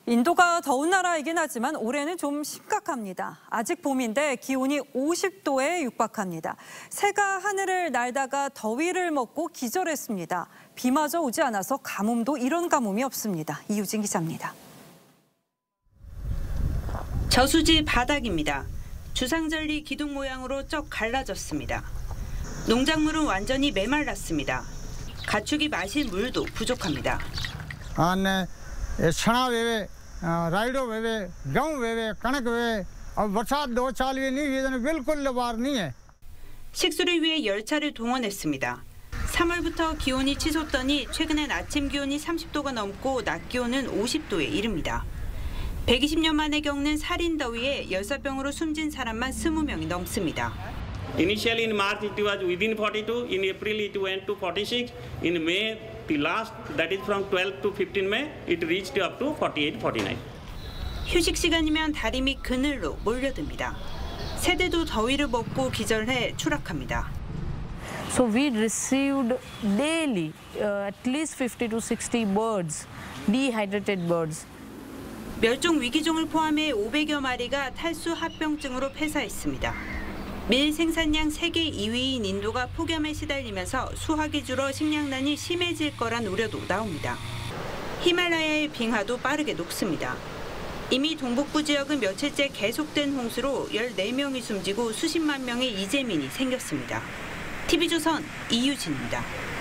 인도가 더운 나라이긴 하지만 올해는 좀 심각합니다. 아직 봄인데 기온이 50도에 육박합니다. 새가 하늘을 날다가 더위를 먹고 기절했습니다. 비마저 오지 않아서 가뭄도 이런 가뭄이 없습니다. 이유진 기자입니다. 저수지 바닥입니다. 주상절리 기둥 모양으로 쩍 갈라졌습니다. 농작물은 완전히 메말랐습니다. 가축이 마실 물도 부족합니다. छना वेवे राइडो वेवे गेहूं वेवे कणक वेवे और बरसात 2 साल भी नहीं हुई बिल्कुल लबार नहीं है। 식수를 위해 열차를 동원했습니다. 3월부터 기온이 치솟더니 최근엔 아침 기온이 30도가 넘고 낮 기온은 50도에 이릅니다. 120년 만에 겪는 살인 더위에 열사병으로 숨진 사람만 20명이 넘습니다. Initially in March it was within 42, in April it went to 46, in May the last, that is from 12 to 15 May, it reached up to 48, 49. 휴식 시간이면 다리 밑 그늘로 몰려듭니다. 새들도 더위를 먹고 기절해 추락합니다. So we received daily at least 50 to 60 birds, dehydrated birds. 멸종 위기종을 포함해 500여 마리가 탈수 합병증으로 폐사했습니다. 밀 생산량 세계 2위인 인도가 폭염에 시달리면서 수확이 줄어 식량난이 심해질 거란 우려도 나옵니다. 히말라야의 빙하도 빠르게 녹습니다. 이미 동북부 지역은 며칠째 계속된 홍수로 14명이 숨지고 수십만 명의 이재민이 생겼습니다. TV조선 이유진입니다.